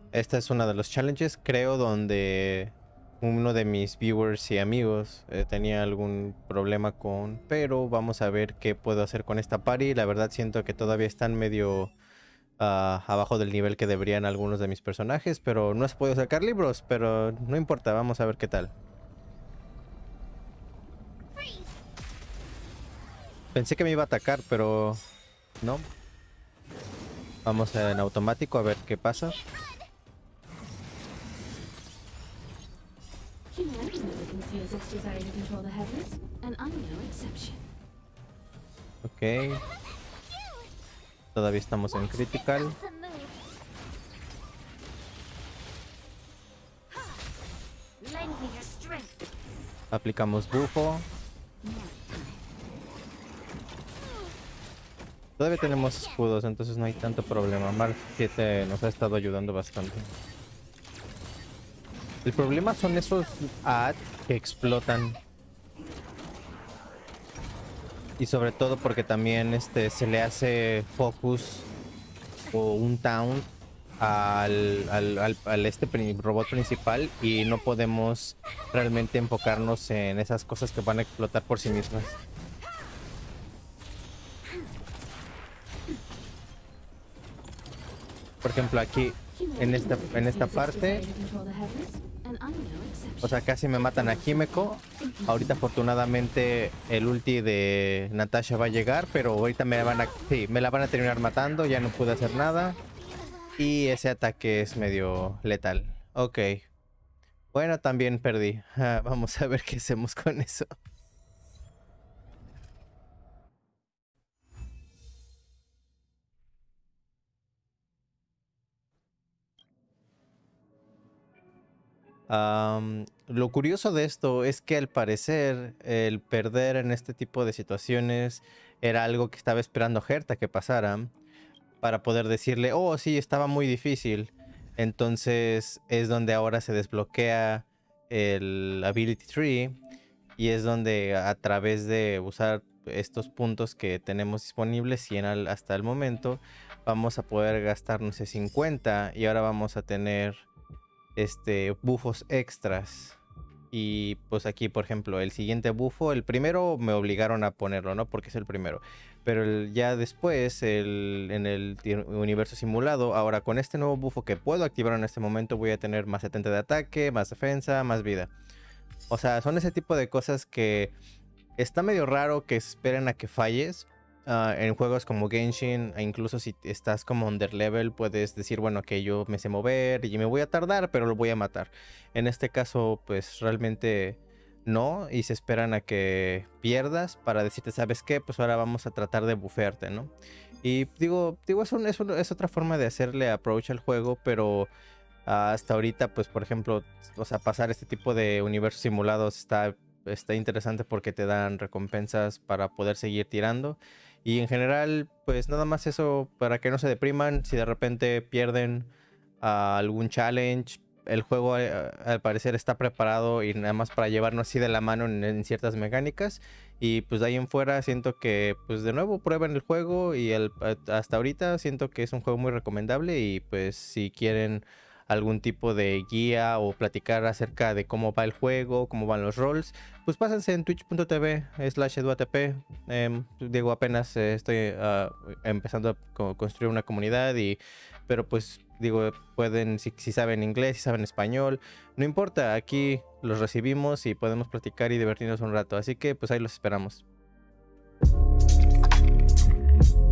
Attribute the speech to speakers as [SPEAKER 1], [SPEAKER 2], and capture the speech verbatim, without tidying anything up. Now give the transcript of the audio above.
[SPEAKER 1] esta es una de los challenges, creo, donde uno de mis viewers y amigos eh, tenía algún problema con, pero vamos a ver qué puedo hacer con esta party. La verdad siento que todavía están medio uh, abajo del nivel que deberían algunos de mis personajes, pero no has podido sacar libros, pero no importa, vamos a ver qué tal. Pensé que me iba a atacar, pero no. Vamos en automático a ver qué pasa. Ok. Todavía estamos en critical. Aplicamos bufo. Todavía tenemos escudos, entonces no hay tanto problema. Mark siete nos ha estado ayudando bastante. El problema son esos A D que explotan. Y sobre todo porque también este se le hace focus o un taunt al, al, al, al este robot principal y no podemos realmente enfocarnos en esas cosas que van a explotar por sí mismas. Por ejemplo, aquí en esta, en esta parte, o sea, casi me matan a Himeko. Ahorita afortunadamente el ulti de Natasha va a llegar, pero ahorita me van a, sí, me la van a terminar matando. Ya no pude hacer nada. Y ese ataque es medio letal. Ok. Bueno, también perdí. Ah, vamos a ver qué hacemos con eso. Um, lo curioso de esto es que al parecer el perder en este tipo de situaciones era algo que estaba esperando Herta que pasara para poder decirle, oh sí, estaba muy difícil. Entonces es donde ahora se desbloquea el Ability Tree y es donde a través de usar estos puntos que tenemos disponibles, cien al, hasta el momento, vamos a poder gastar, no sé, cincuenta y ahora vamos a tener este bufos extras. Y pues aquí, por ejemplo, el siguiente bufo, el primero me obligaron a ponerlo, ¿no? Porque es el primero. Pero el, ya después, el, en el universo simulado, ahora con este nuevo bufo que puedo activar en este momento, voy a tener más setenta de ataque, más defensa, más vida. O sea, son ese tipo de cosas que está medio raro que esperen a que falles. Uh, en juegos como Genshin, e incluso si estás como underlevel, puedes decir, bueno, que yo me sé mover y me voy a tardar, pero lo voy a matar. En este caso, pues realmente no, y se esperan a que pierdas para decirte, ¿sabes qué? Pues ahora vamos a tratar de bufearte, ¿no? Y digo, digo es, un, es, un, es otra forma de hacerle approach al juego, pero uh, hasta ahorita, pues por ejemplo, o sea, pasar este tipo de universos simulados está, está interesante porque te dan recompensas para poder seguir tirando. Y en general, pues nada más eso para que no se depriman si de repente pierden uh, algún challenge. El juego uh, al parecer está preparado y nada más para llevarnos así de la mano en, en ciertas mecánicas. Y pues de ahí en fuera siento que pues de nuevo prueben el juego y el, hasta ahorita siento que es un juego muy recomendable. Y pues si quieren algún tipo de guía o platicar acerca de cómo va el juego, cómo van los roles, pues pásense en twitch punto tv slash eduatp. Eh, digo, apenas eh, estoy uh, empezando a co construir una comunidad, y pero pues digo, pueden, si, si saben inglés, si saben español, no importa, aquí los recibimos y podemos platicar y divertirnos un rato, así que pues ahí los esperamos.